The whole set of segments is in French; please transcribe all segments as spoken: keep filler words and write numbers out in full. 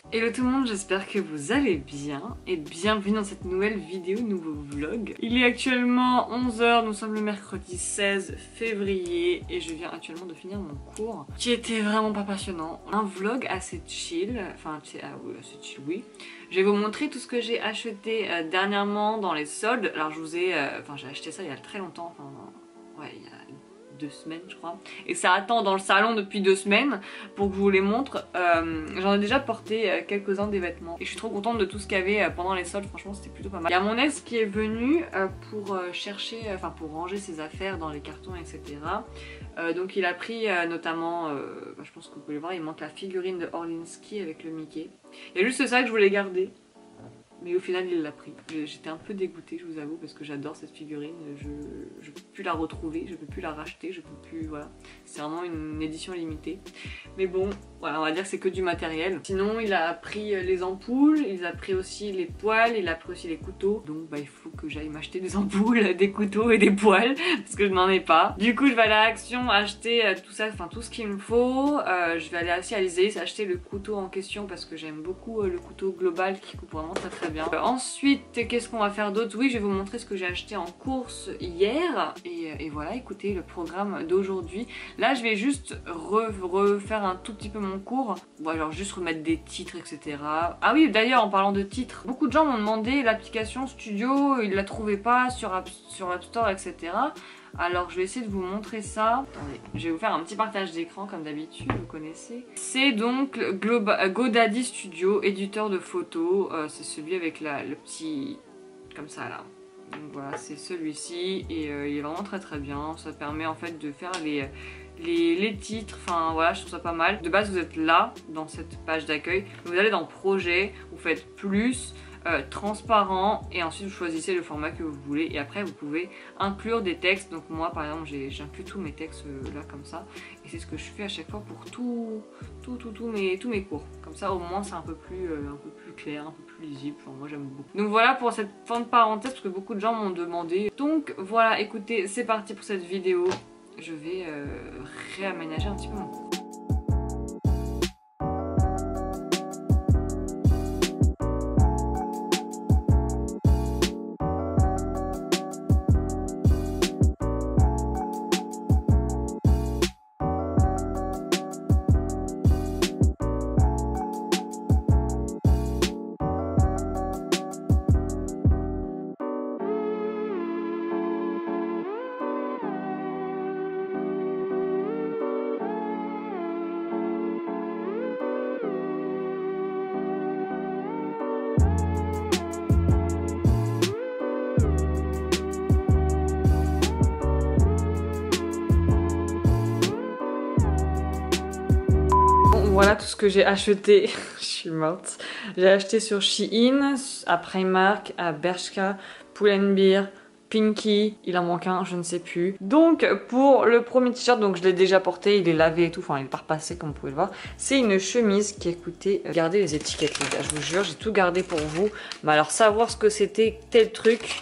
Hello tout le monde, j'espère que vous allez bien et bienvenue dans cette nouvelle vidéo, nouveau vlog. Il est actuellement onze heures, nous sommes le mercredi seize février et je viens actuellement de finir mon cours qui était vraiment pas passionnant. Un vlog assez chill, enfin ah oui, assez chill oui. Je vais vous montrer tout ce que j'ai acheté euh, dernièrement dans les soldes. Alors je vous ai, euh, enfin j'ai acheté ça il y a très longtemps, enfin ouais il y a deux semaines je crois, et ça attend dans le salon depuis deux semaines pour que je vous les montre. euh, J'en ai déjà porté euh, quelques-uns des vêtements et je suis trop contente de tout ce qu'il y avait euh, pendant les soldes, franchement c'était plutôt pas mal. Il y a mon ex qui est venu euh, pour euh, chercher, enfin euh, pour ranger ses affaires dans les cartons etc. Euh, donc il a pris euh, notamment, euh, bah, je pense que vous pouvez le voir, il manque la figurine de Orlinski avec le Mickey. Il y a juste ça que je voulais garder. Mais au final il l'a pris. J'étais un peu dégoûtée, je vous avoue, parce que j'adore cette figurine. Je ne peux plus la retrouver, je ne peux plus la racheter, je peux plus, voilà. C'est vraiment une édition limitée. Mais bon, voilà, on va dire que c'est que du matériel. Sinon il a pris les ampoules, il a pris aussi les poêles, il a pris aussi les couteaux. Donc bah il faut que j'aille m'acheter des ampoules, des couteaux et des poêles, parce que je n'en ai pas. Du coup je vais aller à Action acheter tout ça, enfin tout ce qu'il me faut. Euh, je vais aller aussi à Lisée acheter le couteau en question, parce que j'aime beaucoup le couteau global qui coupe vraiment très très bien. Euh, ensuite, qu'est-ce qu'on va faire d'autre? Oui, je vais vous montrer ce que j'ai acheté en course hier. Et, et voilà, écoutez le programme d'aujourd'hui. Là, je vais juste re refaire un tout petit peu mon cours. Bon, alors juste remettre des titres, et cetera. Ah oui, d'ailleurs, en parlant de titres, beaucoup de gens m'ont demandé l'application Studio, ils la trouvaient pas sur App, sur App Store, et cetera. Alors je vais essayer de vous montrer ça. Attendez, je vais vous faire un petit partage d'écran comme d'habitude, vous connaissez. C'est donc GoDaddy Studio, éditeur de photos. Euh, c'est celui avec la, le petit... comme ça là. Donc voilà, c'est celui-ci et euh, il est vraiment très très bien. Ça permet en fait de faire les... Les, les titres, enfin voilà, je trouve ça pas mal. De base vous êtes là, dans cette page d'accueil, vous allez dans projet, vous faites plus, euh, transparent, et ensuite vous choisissez le format que vous voulez et après vous pouvez inclure des textes. Donc moi par exemple j'inclus tous mes textes euh, là comme ça, et c'est ce que je fais à chaque fois pour tout, tout, tout, tout mes, tous mes cours. Comme ça au moins c'est un peu plus, euh, un peu plus clair, un peu plus lisible, enfin moi j'aime beaucoup. Donc voilà pour cette fin de parenthèse, parce que beaucoup de gens m'ont demandé. Donc voilà, écoutez, c'est parti pour cette vidéo. Je vais euh, réaménager un petit peu mon cours. Voilà tout ce que j'ai acheté, je suis morte. J'ai acheté sur Shein, à Primark, à Bershka, Pull&Bear, Pinky, il en manque un, je ne sais plus. Donc pour le premier t-shirt, donc je l'ai déjà porté, il est lavé et tout, enfin il est pas repassé comme vous pouvez le voir. C'est une chemise qui a coûté, regardez les étiquettes les gars, je vous jure, j'ai tout gardé pour vous. Mais alors savoir ce que c'était tel truc...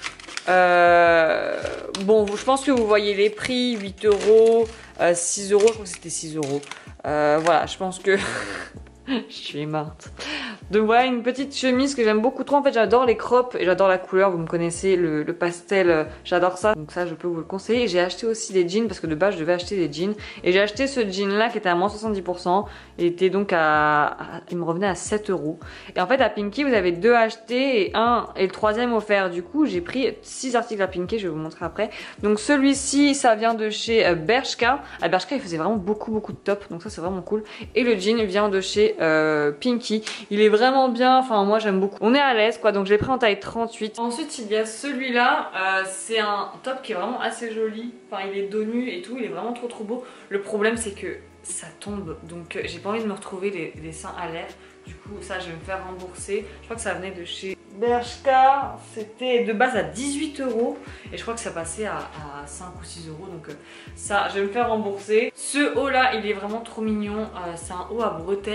Euh, bon, je pense que vous voyez les prix, huit euros, six euros, je crois que c'était six euros. Euh, voilà, je pense que je suis morte. Donc voilà, une petite chemise que j'aime beaucoup trop. En fait, j'adore les crops et j'adore la couleur. Vous me connaissez, le, le pastel, j'adore ça. Donc ça, je peux vous le conseiller. J'ai acheté aussi des jeans parce que de base, je devais acheter des jeans. Et j'ai acheté ce jean-là qui était à moins soixante-dix pour cent. Il était donc à, à... il me revenait à sept euros. Et en fait, à Pinky, vous avez deux achetés et un et le troisième offert. Du coup, j'ai pris six articles à Pinky. Je vais vous montrer après. Donc celui-ci, ça vient de chez Bershka. À Bershka, il faisait vraiment beaucoup, beaucoup de top. Donc ça, c'est vraiment cool. Et le jean vient de chez euh, Pinky. Il est vraiment bien, enfin moi j'aime beaucoup. On est à l'aise quoi, donc j'ai pris en taille trente-huit. Ensuite il y a celui-là, euh, c'est un top qui est vraiment assez joli. Enfin il est dos nu et tout, il est vraiment trop trop beau. Le problème c'est que ça tombe, donc j'ai pas envie de me retrouver les, les seins à l'air. Du coup ça je vais me faire rembourser. Je crois que ça venait de chez Bershka, c'était de base à dix-huit euros et je crois que ça passait à, à cinq ou six euros, donc euh, ça je vais me faire rembourser. Ce haut là il est vraiment trop mignon, euh, c'est un haut à bretelles.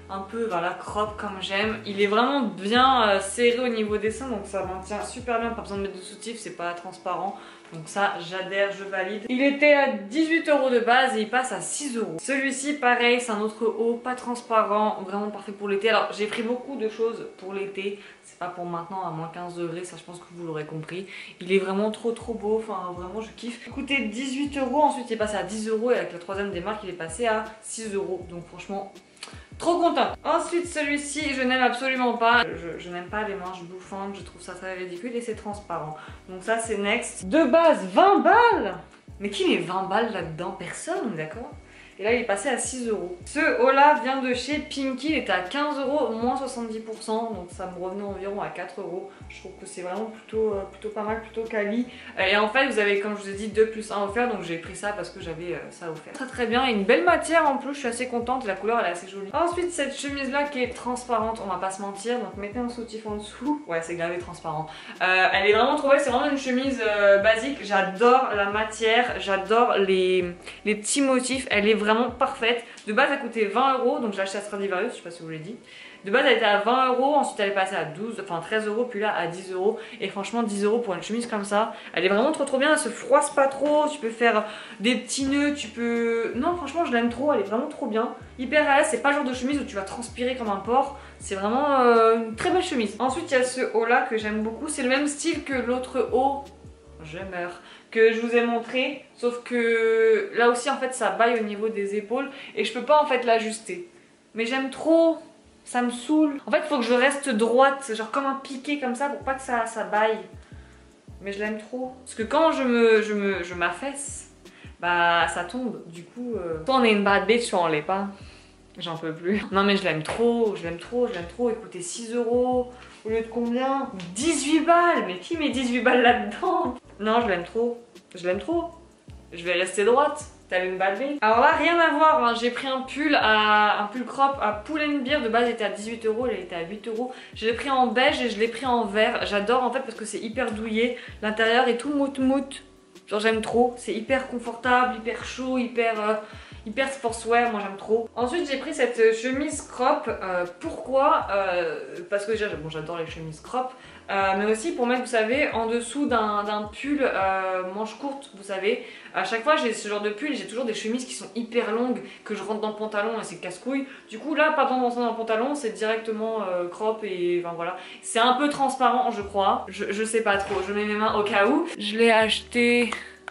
un peu voilà, crop comme j'aime. Il est vraiment bien euh, serré au niveau des seins, donc ça maintient super bien, pas besoin de mettre de soutif, c'est pas transparent. Donc ça, j'adhère, je valide. Il était à dix-huit euros de base et il passe à six euros. Celui-ci, pareil, c'est un autre haut, pas transparent, vraiment parfait pour l'été. Alors, j'ai pris beaucoup de choses pour l'été. C'est pas pour maintenant à moins quinze degrés, ça je pense que vous l'aurez compris. Il est vraiment trop trop beau, enfin vraiment je kiffe. Il coûtait dix-huit euros, ensuite il est passé à dix euros et avec la troisième des marques, il est passé à six euros. Donc franchement... trop content. Ensuite celui-ci je n'aime absolument pas. Je, je n'aime pas les manches bouffantes, je trouve ça très ridicule et c'est transparent. Donc ça c'est next. De base vingt balles. Mais qui met vingt balles là-dedans? Personne, d'accord? Et là il est passé à six euros. Ce haut là vient de chez Pinky, il était à quinze euros, moins soixante-dix pour cent. Donc ça me revenait environ à quatre euros. Je trouve que c'est vraiment plutôt, euh, plutôt pas mal, plutôt quali. Et en fait vous avez, comme je vous ai dit, deux plus un offert. Donc j'ai pris ça parce que j'avais euh, ça offert. Très très bien, et une belle matière en plus, je suis assez contente. La couleur elle est assez jolie. Ensuite cette chemise là qui est transparente, on va pas se mentir. Donc mettez un soutif en dessous. Ouais c'est gravé transparent. euh, Elle est vraiment trop belle, c'est vraiment une chemise euh, basique. J'adore la matière, j'adore les, les petits motifs. Elle est vraiment parfaite. De base elle coûtait vingt euros, donc j'ai acheté à Stradivarius, je sais pas si vous l'ai dit. De base elle était à vingt euros, ensuite elle est passée à douze, enfin treize euros, puis là à dix euros. Et franchement dix euros pour une chemise comme ça, elle est vraiment trop trop bien, elle se froisse pas trop, tu peux faire des petits nœuds, tu peux... Non franchement je l'aime trop, elle est vraiment trop bien. Hyper à l'aise, c'est pas le genre de chemise où tu vas transpirer comme un porc, c'est vraiment euh, une très belle chemise. Ensuite il y a ce haut là que j'aime beaucoup, c'est le même style que l'autre haut, je meurs, que je vous ai montré, sauf que là aussi en fait ça baille au niveau des épaules et je peux pas en fait l'ajuster. Mais j'aime trop, ça me saoule. En fait il faut que je reste droite, genre comme un piqué comme ça pour pas que ça, ça baille. Mais je l'aime trop. Parce que quand je me, je me, je m'affaisse, bah ça tombe. Du coup, euh... soit on est une bad bitch, soit on l'est pas. J'en peux plus. Non mais je l'aime trop, je l'aime trop, je l'aime trop. Il coûtait six euros au lieu de combien? dix-huit balles. Mais qui met dix-huit balles là-dedans? Non, je l'aime trop. Je l'aime trop. Je vais rester droite. T'as une balle B. Alors là, rien à voir. Hein. J'ai pris un pull à un pull crop à Pull&Bear. De base, il était à dix-huit euros. Il était à huit euros. Je l'ai pris en beige et je l'ai pris en vert. J'adore en fait parce que c'est hyper douillet. L'intérieur est tout mout-mout. Genre, j'aime trop. C'est hyper confortable, hyper chaud, hyper... Euh... hyper sportswear, moi j'aime trop. Ensuite j'ai pris cette chemise crop. Euh, pourquoi euh, Parce que déjà bon, j'adore les chemises crop. Euh, mais aussi pour mettre, vous savez, en dessous d'un pull euh, manche courte, vous savez. À chaque fois j'ai ce genre de pull, j'ai toujours des chemises qui sont hyper longues, que je rentre dans le pantalon et c'est casse-couille. Du coup là, pas besoin de rentrer dans le pantalon, c'est directement euh, crop et enfin voilà. C'est un peu transparent je crois. Je, je sais pas trop, je mets mes mains au cas où. Je l'ai acheté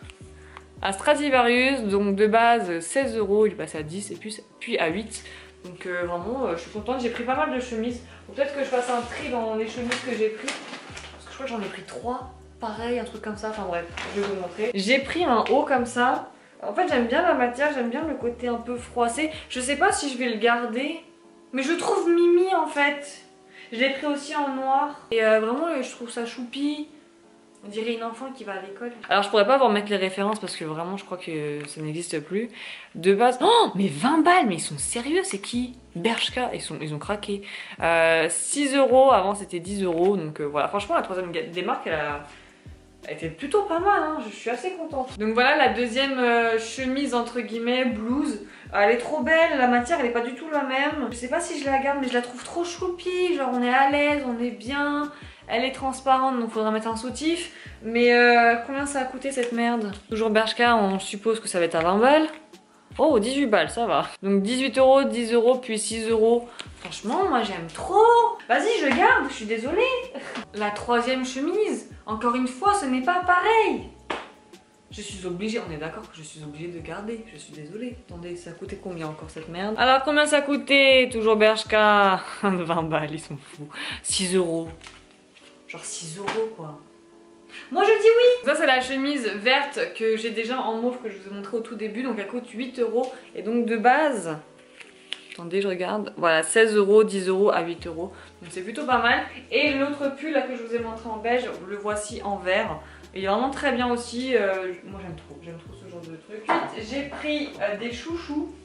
à Stradivarius, donc de base seize euros, il est passé à dix et puis, puis à huit. Donc euh, vraiment, euh, je suis contente. J'ai pris pas mal de chemises. Peut-être que je fasse un tri dans les chemises que j'ai pris. Parce que je crois que j'en ai pris trois. Pareil, un truc comme ça. Enfin bref, je vais vous montrer. J'ai pris un haut comme ça. En fait, j'aime bien la matière, j'aime bien le côté un peu froissé. Je sais pas si je vais le garder. Mais je trouve mimi en fait. Je l'ai pris aussi en noir. Et euh, vraiment, je trouve ça choupi. On dirait une enfant qui va à l'école. Alors je pourrais pas vous remettre les références parce que vraiment je crois que ça n'existe plus. De base... Oh mais vingt balles, mais ils sont sérieux, c'est qui? Bershka, ils, sont, ils ont craqué. Euh, six euros, avant c'était dix euros. Donc euh, voilà, franchement la troisième des marques elle a... elle était plutôt pas mal, hein. Je suis assez contente. Donc voilà la deuxième euh, chemise entre guillemets, blouse. Elle est trop belle, la matière elle est pas du tout la même. Je sais pas si je la garde mais je la trouve trop choupi. Genre on est à l'aise, on est bien. Elle est transparente donc faudra mettre un soutif. Mais euh, combien ça a coûté cette merde? Toujours Bershka, on suppose que ça va être à vingt balles. Oh dix-huit balles, ça va. Donc dix-huit euros, dix euros, puis six euros. Franchement moi j'aime trop. Vas-y je garde, je suis désolée. La troisième chemise, encore une fois ce n'est pas pareil. Je suis obligée, on est d'accord que je suis obligée de garder, je suis désolée. Attendez, ça a coûté combien encore cette merde? Alors combien ça a coûté? Toujours Bershka, vingt balles, ils sont fous. six euros. Genre six euros quoi. Moi je dis oui. Ça c'est la chemise verte que j'ai déjà en mauve que je vous ai montré au tout début. Donc elle coûte huit euros. Et donc de base, attendez je regarde. Voilà seize euros, dix euros à huit euros. Donc c'est plutôt pas mal. Et l'autre pull là que je vous ai montré en beige, le voici en vert. Et il est vraiment très bien aussi. Euh, moi j'aime trop, j'aime trop ce genre de truc. Ensuite j'ai pris euh, des chouchous.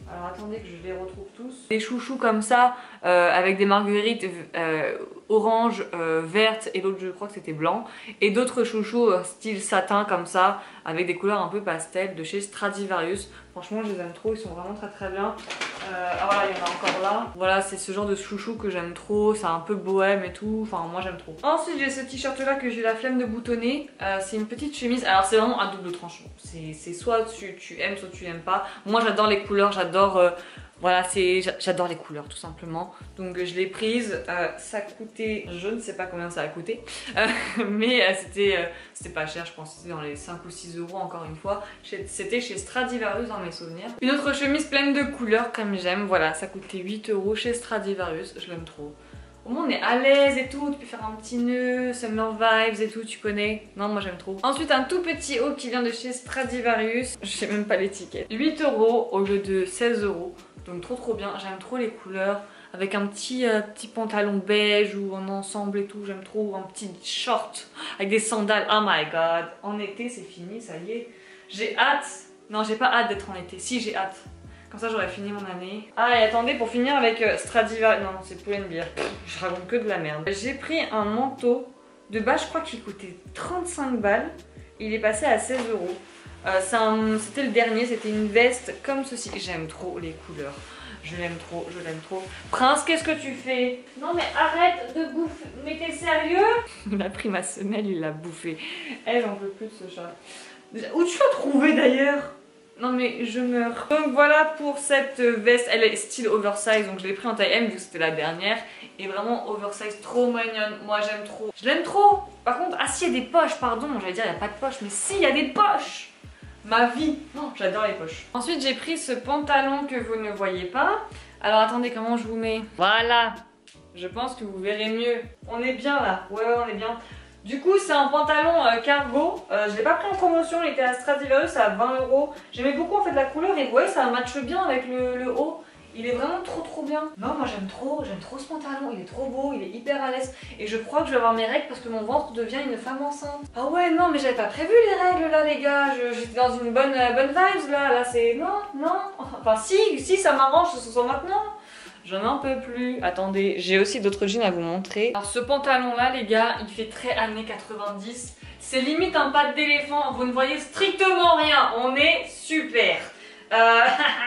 Alors attendez que je les retrouve tous. Des chouchous comme ça, euh, avec des marguerites euh, orange, euh, verte et l'autre je crois que c'était blanc. Et d'autres chouchous euh, style satin comme ça, avec des couleurs un peu pastel de chez Stradivarius. Franchement je les aime trop, ils sont vraiment très très bien. Euh, ah voilà, il y en a encore là. Voilà, c'est ce genre de chouchou que j'aime trop, c'est un peu bohème et tout, enfin moi j'aime trop. Ensuite j'ai ce t-shirt là que j'ai la flemme de boutonner. Euh, c'est une petite chemise, alors c'est vraiment un double tranchant. C'est soit tu, tu aimes, soit tu n'aimes pas. Moi j'adore les couleurs, j'adore... Euh, voilà, j'adore les couleurs tout simplement. Donc je l'ai prise, euh, ça coûtait, je ne sais pas combien ça a coûté, euh, mais euh, c'était euh, c'était pas cher, je pense que c'était dans les cinq ou six euros encore une fois. C'était chez Stradivarius dans mes souvenirs. Une autre chemise pleine de couleurs comme j'aime, voilà, ça coûtait huit euros chez Stradivarius, je l'aime trop. Au moins on est à l'aise et tout, tu peux faire un petit nœud, summer vibes et tout, tu connais. Non, moi j'aime trop. Ensuite un tout petit haut qui vient de chez Stradivarius, je sais même pas l'étiquette. huit euros au lieu de seize euros. Donc trop trop bien, j'aime trop les couleurs. Avec un petit, euh, petit pantalon beige ou en ensemble et tout, j'aime trop. Un petit short avec des sandales, oh my god. En été c'est fini, ça y est. J'ai hâte, non j'ai pas hâte d'être en été, si j'ai hâte. Comme ça j'aurais fini mon année. Ah et attendez, pour finir avec euh, Stradivarius, non, non c'est Pull&Bear, je raconte que de la merde. J'ai pris un manteau, de base je crois qu'il coûtait trente-cinq balles. Il est passé à seize euros. Euh, c'était le dernier, c'était une veste comme ceci. J'aime trop les couleurs, je l'aime trop, je l'aime trop. Prince, qu'est-ce que tu fais? Non mais arrête de bouffer, mais t'es sérieux? Il a pris ma semelle, il l'a bouffé. Eh, j'en peux plus de ce chat. Où tu l'as trouvé d'ailleurs? Non mais je meurs. Donc voilà pour cette veste, elle est style oversize, donc je l'ai pris en taille M vu que c'était la dernière. Et vraiment oversize, trop mignonne, moi j'aime trop. Je l'aime trop. Par contre, ah si, il y a des poches, pardon, j'allais dire il n'y a pas de poches, mais si, il y a des poches. Ma vie, oh, j'adore les poches. Ensuite j'ai pris ce pantalon que vous ne voyez pas. Alors attendez, comment je vous mets? Voilà, je pense que vous verrez mieux. On est bien là, ouais ouais on est bien. Du coup c'est un pantalon euh, cargo, euh, je l'ai pas pris en promotion, il était à Stradivarius à vingt euros. J'aimais beaucoup en fait la couleur et vous voyez ça matche bien avec le, le haut. Il est vraiment trop trop bien. Non moi j'aime trop, j'aime trop ce pantalon, il est trop beau, il est hyper à l'aise. Et je crois que je vais avoir mes règles parce que mon ventre devient une femme enceinte. Ah ouais non mais j'avais pas prévu les règles là les gars, j'étais dans une bonne, euh, bonne vibes là, là c'est... Non, non, enfin si, si ça m'arrange ce soit maintenant. Je n'en peux plus. Attendez, j'ai aussi d'autres jeans à vous montrer. Alors ce pantalon là les gars, il fait très années quatre-vingt-dix. C'est limite un pâte d'éléphant, vous ne voyez strictement rien, on est super. Euh,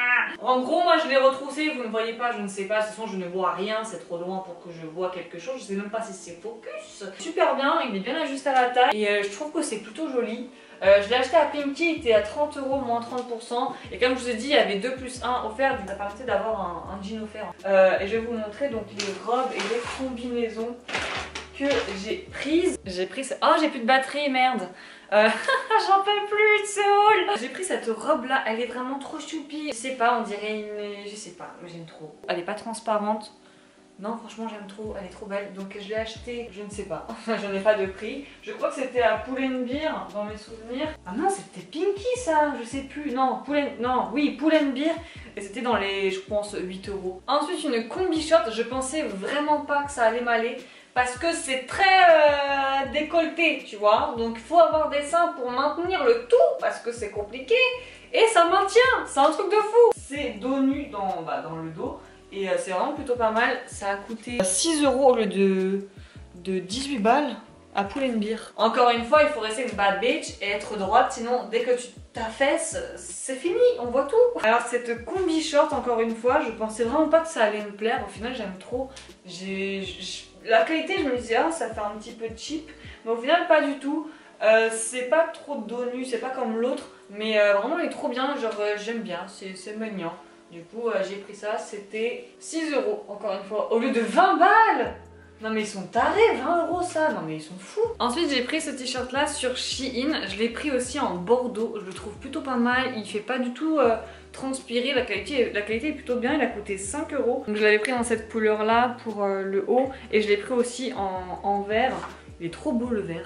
en gros moi je l'ai retroussé, vous ne voyez pas, je ne sais pas, de toute façon je ne vois rien, c'est trop loin pour que je vois quelque chose, je sais même pas si c'est focus. Super bien, il est bien ajusté à la taille et euh, je trouve que c'est plutôt joli. Euh, je l'ai acheté à Pinky, il était à trente euros, moins trente pour cent. Et comme je vous ai dit, il y avait deux plus un offert, donc ça permettait d'avoir un, un jean offert. Euh, et je vais vous montrer donc les robes et les combinaisons que j'ai prises. J'ai pris... Oh, j'ai plus de batterie, merde. Euh, J'en peux plus de ce haul. J'ai pris cette robe là, elle est vraiment trop choupi. Je sais pas, on dirait une... Je sais pas, mais j'aime trop. Elle est pas transparente. Non franchement j'aime trop, elle est trop belle. Donc je l'ai achetée, je ne sais pas, je n'ai pas de prix. Je crois que c'était à Pull&Bear dans mes souvenirs. Ah non c'était Pinky ça, je sais plus. Non, Pull&... non oui Pull&Bear. Et c'était dans les, je pense, huit euros. Ensuite une combi short, je pensais vraiment pas que ça allait m'aller. Parce que c'est très euh, décolleté, tu vois. Donc il faut avoir des seins pour maintenir le tout, parce que c'est compliqué. Et ça maintient, c'est un truc de fou. C'est dos nu dans, bah, dans le dos. Et euh, c'est vraiment plutôt pas mal. Ça a coûté six euros au lieu de, de dix-huit balles à Pull&Bear. Encore une fois, il faut rester une bad bitch et être droite. Sinon, dès que tu t'affaisses, c'est fini, on voit tout. Alors cette combi short, encore une fois, je pensais vraiment pas que ça allait me plaire. Au final, j'aime trop. J'ai... La qualité, je me disais, ah, ça fait un petit peu cheap. Mais au final, pas du tout. Euh, c'est pas trop dos nu, c'est pas comme l'autre. Mais euh, vraiment, il est trop bien. Genre, euh, j'aime bien, c'est mignon. Du coup, euh, j'ai pris ça, c'était six euros, encore une fois, au lieu de vingt balles. Non mais ils sont tarés, vingt euros ça, non mais ils sont fous. Ensuite j'ai pris ce t-shirt là sur Shein, je l'ai pris aussi en bordeaux, je le trouve plutôt pas mal, il fait pas du tout euh, transpirer, la qualité, la qualité est plutôt bien, il a coûté cinq euros. Donc je l'avais pris dans cette couleur là pour euh, le haut et je l'ai pris aussi en, en vert, il est trop beau le vert.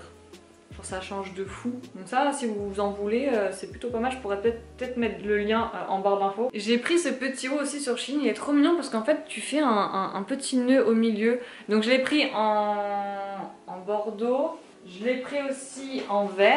Ça change de fou. Donc ça, si vous en voulez, euh, c'est plutôt pas mal. Je pourrais peut-être peut-être mettre le lien euh, en barre d'infos. J'ai pris ce petit haut aussi sur Shein. Il est trop mignon parce qu'en fait, tu fais un, un, un petit nœud au milieu. Donc je l'ai pris en, en bordeaux. Je l'ai pris aussi en vert.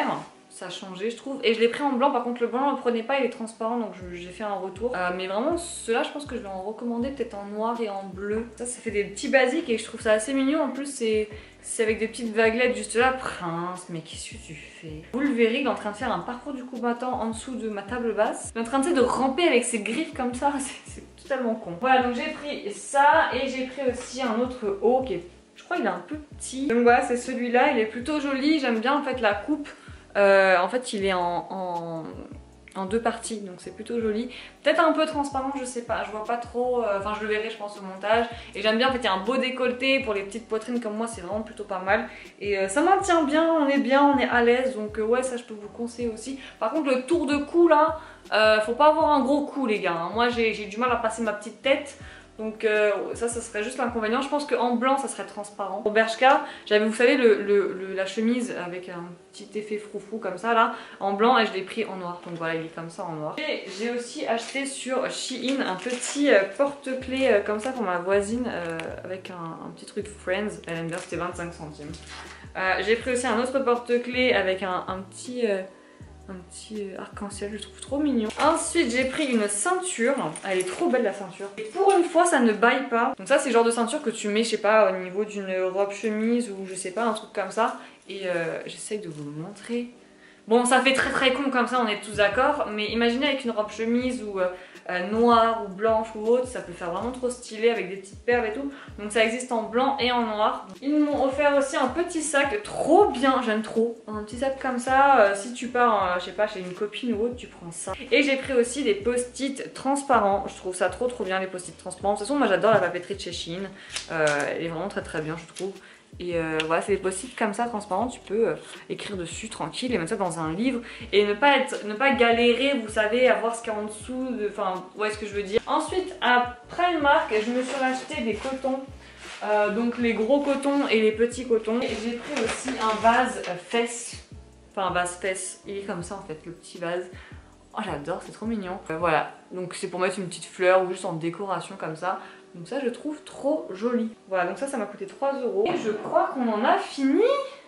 ça a changé je trouve. Et je l'ai pris en blanc, par contre le blanc ne le prenait pas, il est transparent donc j'ai fait un retour. Euh, mais vraiment ceux-là je pense que je vais en recommander peut-être en noir et en bleu. Ça ça fait des petits basiques et je trouve ça assez mignon. En plus c'est avec des petites vaguelettes juste là. Prince, mais qu'est-ce que tu fais? Vous le verrez, il est en train de faire un parcours du combattant en dessous de ma table basse. Il est en train de, de ramper avec ses griffes comme ça, c'est totalement con. Voilà, donc j'ai pris ça et j'ai pris aussi un autre haut qui est, je crois il est un peu petit. Donc voilà, c'est celui-là, il est plutôt joli, j'aime bien en fait la coupe. Euh, en fait il est en, en, en deux parties donc c'est plutôt joli. Peut-être un peu transparent, je sais pas, je vois pas trop, euh, enfin je le verrai je pense au montage. Et j'aime bien en fait il y a un beau décolleté pour les petites poitrines comme moi, c'est vraiment plutôt pas mal. Et euh, ça maintient bien, on est bien, on est à l'aise donc euh, ouais ça je peux vous conseiller aussi. Par contre le tour de cou là, euh, faut pas avoir un gros cou les gars, hein. Moi j'ai du mal à passer ma petite tête. Donc euh, ça, ça serait juste l'inconvénient. Je pense qu'en blanc, ça serait transparent. Pour Bershka, j'avais, vous savez, le, le, le, la chemise avec un petit effet froufrou comme ça, là, en blanc, et je l'ai pris en noir. Donc voilà, il est comme ça en noir. Et j'ai aussi acheté sur Shein un petit euh, porte-clés euh, comme ça pour ma voisine, euh, avec un, un petit truc Friends. Elle aime bien, c'était vingt-cinq centimes. Euh, j'ai pris aussi un autre porte-clés avec un, un petit... Euh, un petit arc-en-ciel, je trouve trop mignon. Ensuite j'ai pris une ceinture, elle est trop belle la ceinture. Et pour une fois ça ne baille pas. Donc ça c'est le genre de ceinture que tu mets je sais pas au niveau d'une robe chemise ou je sais pas un truc comme ça. Et euh, j'essaye de vous le montrer. Bon ça fait très très con comme ça, on est tous d'accord. Mais imaginez avec une robe chemise ou euh, noire ou blanche ou autre, ça peut faire vraiment trop stylé avec des petites perles et tout. Donc ça existe en blanc et en noir. Ils m'ont offert aussi un petit sac trop bien, j'aime trop. Un petit sac comme ça, euh, si tu pars, euh, je sais pas, chez une copine ou autre, tu prends ça. Et j'ai pris aussi des post-it transparents. Je trouve ça trop trop bien les post-it transparents. De toute façon moi j'adore la papeterie de chez Shein. Euh, elle est vraiment très très bien je trouve. Et euh, voilà, c'est des post-it comme ça transparents, tu peux euh, écrire dessus tranquille et mettre ça dans un livre et ne pas être, ne pas galérer, vous savez, à voir ce qu'il y a en dessous, enfin, vous voyez ce que je veux dire. Ensuite, à Primark, je me suis acheté des cotons, euh, donc les gros cotons et les petits cotons. Et j'ai pris aussi un vase euh, fesse, enfin un vase fesse, il est comme ça en fait, le petit vase. Oh j'adore, c'est trop mignon. Euh, voilà, donc c'est pour mettre une petite fleur ou juste en décoration comme ça. Donc ça je trouve trop joli. Voilà, donc ça ça m'a coûté trois euros. Et je crois qu'on en a fini.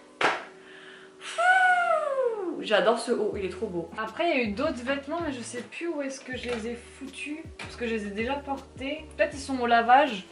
J'adore ce haut, il est trop beau. Après il y a eu d'autres vêtements mais je sais plus où est-ce que je les ai foutus. Parce que je les ai déjà portés. Peut-être ils sont au lavage.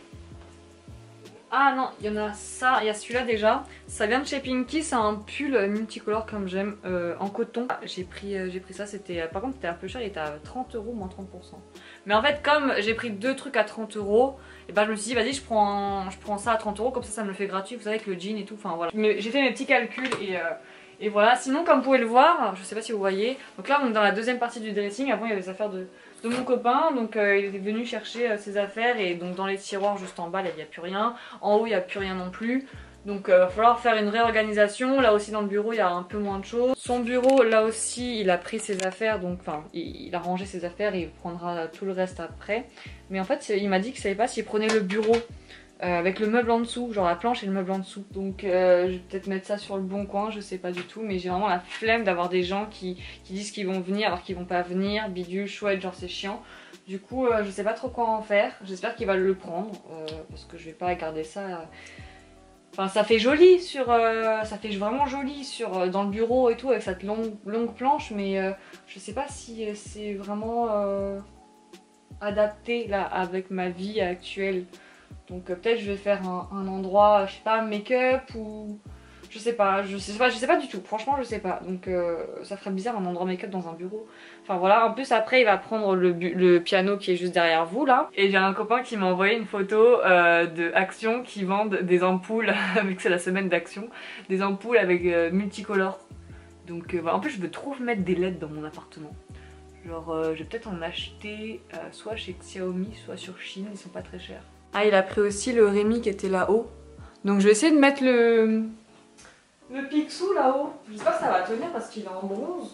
Ah non, il y en a ça, il y a celui-là déjà. Ça vient de chez Pinky, c'est un pull multicolore comme j'aime, euh, en coton. Ah, j'ai pris, euh, j'ai pris ça, c'était, par contre c'était un peu cher, il était à trente euros, moins trente pour cent. Mais en fait comme j'ai pris deux trucs à trente euros, et ben je me suis dit vas-y je prends, je prends ça à trente euros, comme ça ça me le fait gratuit, vous savez avec le jean et tout, enfin voilà. J'ai fait mes petits calculs et... Euh, Et voilà, sinon comme vous pouvez le voir, je sais pas si vous voyez, donc là on est dans la deuxième partie du dressing. Avant il y avait les affaires de, de mon copain, donc euh, il était venu chercher euh, ses affaires et donc dans les tiroirs juste en bas il n'y a plus rien, en haut il n'y a plus rien non plus. Donc il euh, va falloir faire une réorganisation. Là aussi dans le bureau il y a un peu moins de choses. Son bureau là aussi il a pris ses affaires, donc enfin il, il a rangé ses affaires et il prendra tout le reste après. Mais en fait il m'a dit qu'il savait pas s'il prenait le bureau Euh, avec le meuble en dessous, genre la planche et le meuble en dessous. Donc euh, je vais peut-être mettre ça sur le bon coin, je sais pas du tout. Mais j'ai vraiment la flemme d'avoir des gens qui, qui disent qu'ils vont venir alors qu'ils vont pas venir. Bidule, chouette, genre c'est chiant. Du coup euh, je sais pas trop quoi en faire. J'espère qu'il va le prendre euh, parce que je vais pas garder ça. Euh... Enfin ça fait joli sur, euh, ça fait vraiment joli sur euh, dans le bureau et tout avec cette longue, longue planche. Mais euh, je sais pas si euh, c'est vraiment euh, adapté là avec ma vie actuelle. Donc euh, peut-être je vais faire un, un endroit, je sais pas, make-up ou... Je sais pas, je sais pas, je sais pas du tout, franchement je sais pas. Donc euh, ça ferait bizarre un endroit make-up dans un bureau. Enfin voilà, en plus après il va prendre le, le piano qui est juste derrière vous là. Et j'ai un copain qui m'a envoyé une photo euh, de Action qui vendent des ampoules, vu que c'est la semaine d'Action, des ampoules avec euh, multicolores. Donc euh, voilà, en plus je veux trop mettre des L E D dans mon appartement. Genre euh, je vais peut-être en acheter euh, soit chez Xiaomi, soit sur Shein, ils sont pas très chers. Ah il a pris aussi le Rémi qui était là-haut. Donc je vais essayer de mettre le, le Picsou là-haut. J'espère que ça va tenir parce qu'il est en bronze.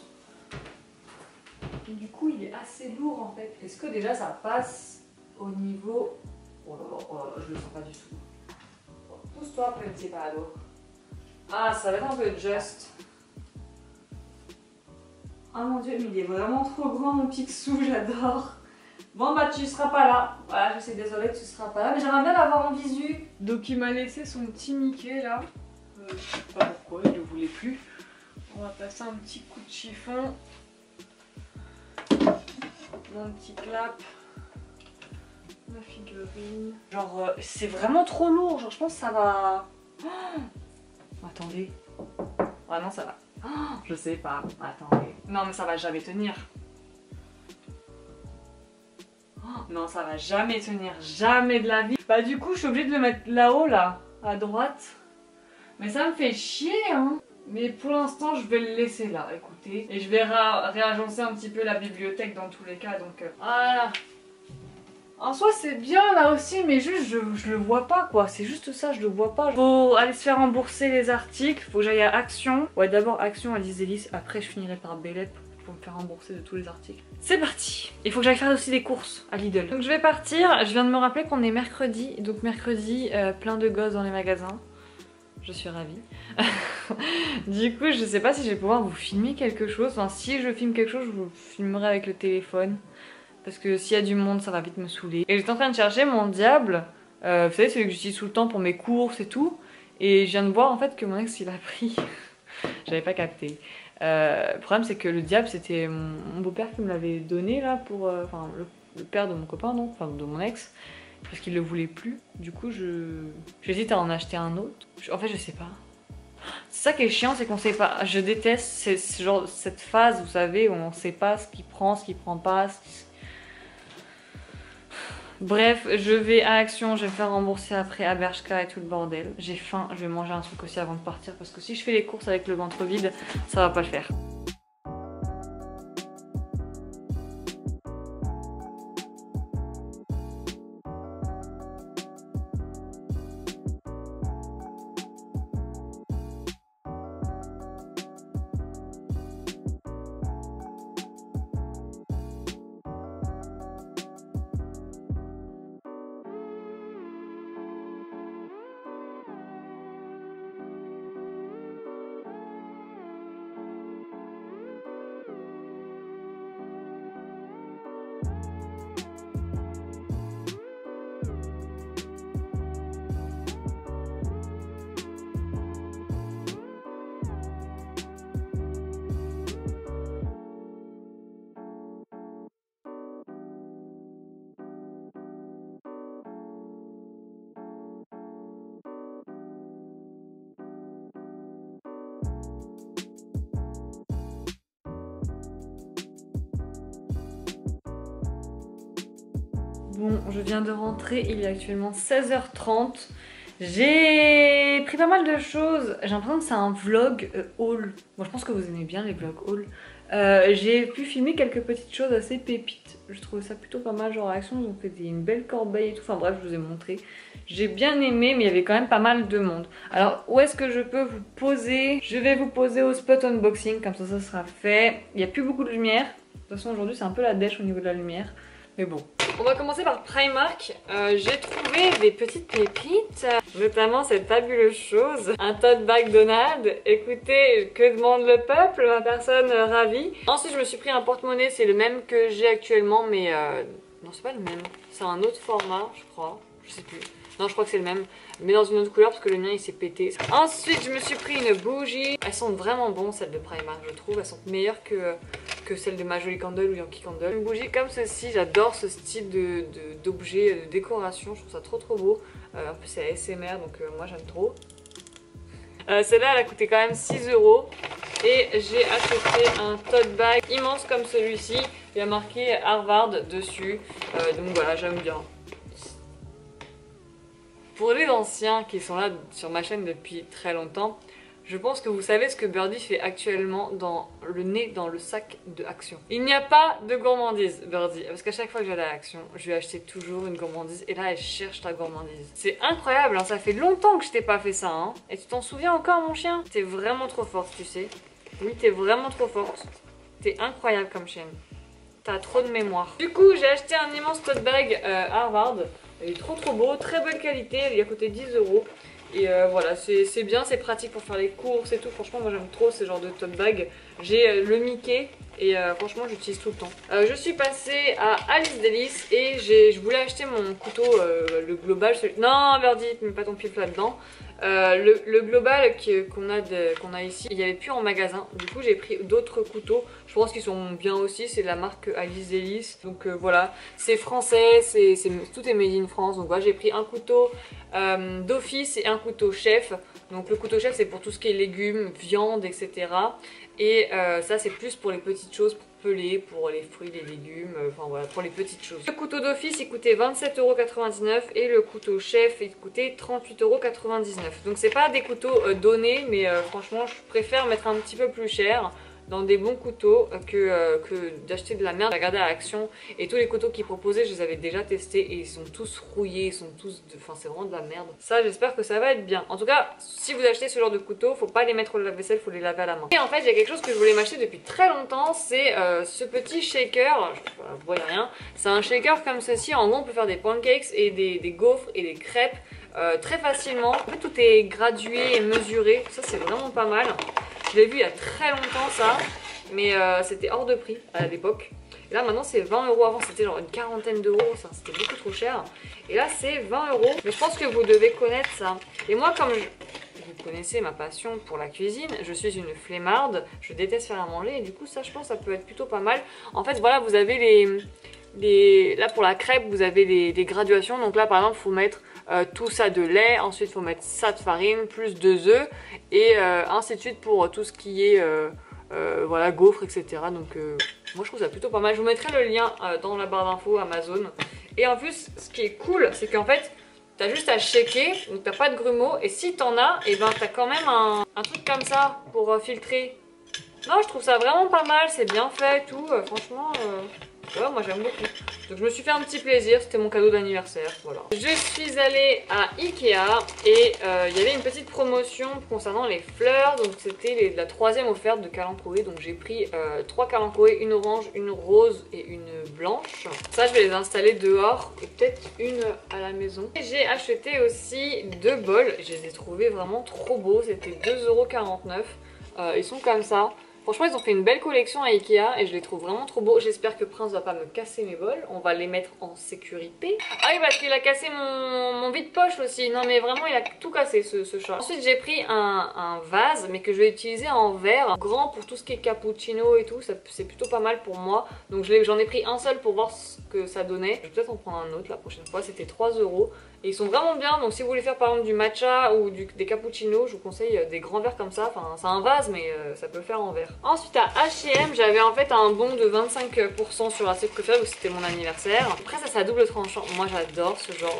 Et du coup il est assez lourd en fait. Est-ce que déjà ça passe au niveau... Oh là là, oh là là, je le sens pas du tout. Pousse-toi Principado. Ah ça va être un peu juste. Oh mon dieu mais il est vraiment trop grand mon Picsou, j'adore. Bon bah tu seras pas là, voilà je suis désolée que tu seras pas là, mais j'aimerais bien l'avoir en visu. Donc il m'a laissé son petit Mickey là, euh, je sais pas pourquoi, il ne voulait plus. On va passer un petit coup de chiffon. Mon petit clap. Ma figurine. Genre, euh, c'est vraiment trop lourd. Genre, je pense que ça va... Oh, attendez. Ah non, ça va. Oh, je sais pas. Attendez. Non, mais ça va jamais tenir. Oh, non, ça va jamais tenir. Jamais de la vie. Bah du coup, je suis obligée de le mettre là-haut, là. À droite. Mais ça me fait chier, hein. Mais pour l'instant, je vais le laisser là, écoutez. Et je vais réagencer un petit peu la bibliothèque dans tous les cas, donc... Euh, voilà. En soi, c'est bien là aussi, mais juste, je, je le vois pas, quoi. C'est juste ça, je le vois pas. Faut aller se faire rembourser les articles. Faut que j'aille à Action. Ouais, d'abord Action à Lisélis. Après, je finirai par Bellette pour me faire rembourser de tous les articles. C'est parti. Il faut que j'aille faire aussi des courses à Lidl. Donc je vais partir. Je viens de me rappeler qu'on est mercredi. Donc mercredi, euh, plein de gosses dans les magasins. Je suis ravie. Du coup, je sais pas si je vais pouvoir vous filmer quelque chose. Enfin, si je filme quelque chose, je vous filmerai avec le téléphone. Parce que s'il y a du monde, ça va vite me saouler. Et j'étais en train de chercher mon diable. Euh, vous savez, celui que j'utilise tout le temps pour mes courses et tout. Et je viens de voir en fait que mon ex il a pris. J'avais pas capté. Euh, le problème, c'est que le diable, c'était mon, mon beau-père qui me l'avait donné là pour. Euh, enfin, le, le père de mon copain, non, enfin de mon ex. Parce qu'il le voulait plus. Du coup, je j'hésite à en acheter un autre. Je, en fait, je sais pas. C'est ça qui est chiant, c'est qu'on sait pas. Je déteste c'est, c'est genre cette phase, vous savez, où on sait pas ce qu'il prend, ce qu'il prend pas. Ce qui... Bref, je vais à Action, je vais me faire rembourser après à Bershka et tout le bordel. J'ai faim, je vais manger un truc aussi avant de partir parce que si je fais les courses avec le ventre vide, ça va pas le faire. Bon, je viens de rentrer, il est actuellement seize heures trente. J'ai pris pas mal de choses. J'ai l'impression que c'est un vlog euh, haul. Moi, je pense que vous aimez bien les vlogs haul. Euh, j'ai pu filmer quelques petites choses assez pépites. Je trouvais ça plutôt pas mal. Genre, Action, ils ont fait des, une belle corbeille et tout. Enfin bref, je vous ai montré. J'ai bien aimé, mais il y avait quand même pas mal de monde. Alors, où est-ce que je peux vous poser? Je vais vous poser au spot unboxing, comme ça, ça sera fait. Il n'y a plus beaucoup de lumière. De toute façon, aujourd'hui, c'est un peu la dèche au niveau de la lumière. Mais bon. On va commencer par Primark. Euh, j'ai trouvé des petites pépites, notamment cette fabuleuse chose, un tote bag Donald. Écoutez, que demande le peuple, ma personne euh, ravie. Ensuite, je me suis pris un porte-monnaie, c'est le même que j'ai actuellement, mais euh, non, c'est pas le même. C'est un autre format, je crois. Je sais plus. Non, je crois que c'est le même, mais dans une autre couleur parce que le mien il s'est pété. Ensuite, je me suis pris une bougie. Elles sont vraiment bonnes, celles de Primark, je trouve. Elles sont meilleures que, que celles de Majoli Candle ou Yankee Candle. Une bougie comme ceci, j'adore ce style de, de, d'objet, de décoration. Je trouve ça trop trop beau. Euh, en plus, c'est A S M R, donc euh, moi j'aime trop. Euh, Celle-là, elle a coûté quand même six euros. Et j'ai acheté un tote bag immense comme celui-ci. Il y a marqué Harvard dessus. Euh, donc voilà, j'aime bien. Pour les anciens qui sont là sur ma chaîne depuis très longtemps, je pense que vous savez ce que Birdie fait actuellement dans le nez dans le sac de Action. Il n'y a pas de gourmandise, Birdie, parce qu'à chaque fois que j'allais à Action, je lui achetais toujours une gourmandise et là elle cherche ta gourmandise. C'est incroyable, hein, ça fait longtemps que je t'ai pas fait ça, hein. Et tu t'en souviens encore, mon chien? T'es vraiment trop forte, tu sais. Oui, t'es vraiment trop forte. T'es incroyable comme chienne. T'as trop de mémoire. Du coup, j'ai acheté un immense tote bag euh, Harvard. Il est trop trop beau, très belle qualité, il a coûté dix euros. Et euh, voilà, c'est bien, c'est pratique pour faire les courses et tout. Franchement, moi j'aime trop ce genre de tote bag. J'ai euh, le Mickey et euh, franchement, j'utilise tout le temps. Euh, je suis passée à Alice Delis et je voulais acheter mon couteau, euh, le global. Celui... Non, Birdie, mets pas ton pied là-dedans. Euh, le, le global qu'on a, qu'on a ici, il n'y avait plus en magasin. Du coup, j'ai pris d'autres couteaux. Je pense qu'ils sont bien aussi. C'est la marque Alice Delis. Donc euh, voilà, c'est français, c'est tout est made in France. Donc voilà, j'ai pris un couteau euh, d'office et un couteau chef. Donc le couteau chef, c'est pour tout ce qui est légumes, viande, et cetera. Et euh, ça, c'est plus pour les petites choses, pour peler, pour les fruits, les légumes, euh, enfin voilà, pour les petites choses. Le couteau d'office, il coûtait vingt-sept euros quatre-vingt-dix-neuf et le couteau chef, il coûtait trente-huit euros quatre-vingt-dix-neuf. Donc c'est pas des couteaux euh, donnés, mais euh, franchement, je préfère mettre un petit peu plus cher dans des bons couteaux que, euh, que d'acheter de la merde. J'ai regardé à Action et tous les couteaux qu'ils proposaient, je les avais déjà testés et ils sont tous rouillés, ils sont tous, de... enfin c'est vraiment de la merde. Ça, j'espère que ça va être bien. En tout cas, si vous achetez ce genre de couteaux, faut pas les mettre au lave-vaisselle, faut les laver à la main. Et en fait, il y a quelque chose que je voulais m'acheter depuis très longtemps, c'est euh, ce petit shaker. Je... Voilà, vous voyez rien. C'est un shaker comme ceci. En gros, on peut faire des pancakes et des, des gaufres et des crêpes euh, très facilement. En fait, tout est gradué et mesuré. Ça, c'est vraiment pas mal. Je l'ai vu il y a très longtemps ça, mais euh, c'était hors de prix à l'époque. Et là maintenant c'est vingt euros, avant c'était genre une quarantaine d'euros, c'était beaucoup trop cher. Et là c'est vingt euros, mais je pense que vous devez connaître ça. Et moi comme je... vous connaissez ma passion pour la cuisine, je suis une flemmarde, je déteste faire à manger et du coup ça je pense ça peut être plutôt pas mal. En fait voilà, vous avez les... les... là pour la crêpe vous avez des, des graduations, donc là par exemple il faut mettre Euh, tout ça de lait, ensuite il faut mettre ça de farine, plus deux œufs et euh, ainsi de suite pour tout ce qui est euh, euh, voilà, gaufres, et cetera. Donc euh, moi je trouve ça plutôt pas mal. Je vous mettrai le lien euh, dans la barre d'infos Amazon. Et en plus ce qui est cool c'est qu'en fait t'as juste à shaker, donc t'as pas de grumeaux et si t'en as, et ben t'as quand même un, un truc comme ça pour euh, filtrer. Non, je trouve ça vraiment pas mal, c'est bien fait et tout, euh, franchement euh... ouais, moi j'aime beaucoup. Donc je me suis fait un petit plaisir, c'était mon cadeau d'anniversaire, voilà. Je suis allée à Ikea et euh, il y avait une petite promotion concernant les fleurs. Donc c'était la troisième offerte de calanchoé. Donc j'ai pris euh, trois calanchoé, une orange, une rose et une blanche. Ça je vais les installer dehors et peut-être une à la maison. J'ai acheté aussi deux bols, je les ai trouvés vraiment trop beaux, c'était deux euros quarante-neuf. Euh, ils sont comme ça. Franchement ils ont fait une belle collection à Ikea et je les trouve vraiment trop beaux. J'espère que Prince va pas me casser mes bols. On va les mettre en sécurité. Ah oui, parce qu'il a cassé mon, mon vide-poche aussi. Non mais vraiment il a tout cassé ce, ce chat. Ensuite j'ai pris un, un vase mais que je vais utiliser en verre. Grand pour tout ce qui est cappuccino et tout. C'est plutôt pas mal pour moi. Donc j'en ai pris un seul pour voir ce que ça donnait. Je vais peut-être en prendre un autre la prochaine fois. C'était trois euros. Et ils sont vraiment bien, donc si vous voulez faire par exemple du matcha ou du, des cappuccinos, je vous conseille des grands verres comme ça. Enfin c'est un vase mais euh, ça peut le faire en verre. Ensuite à H et M, j'avais en fait un bon de vingt-cinq pour cent sur la sucre préférée où c'était mon anniversaire. Après ça c'est à double tranchant, moi j'adore ce genre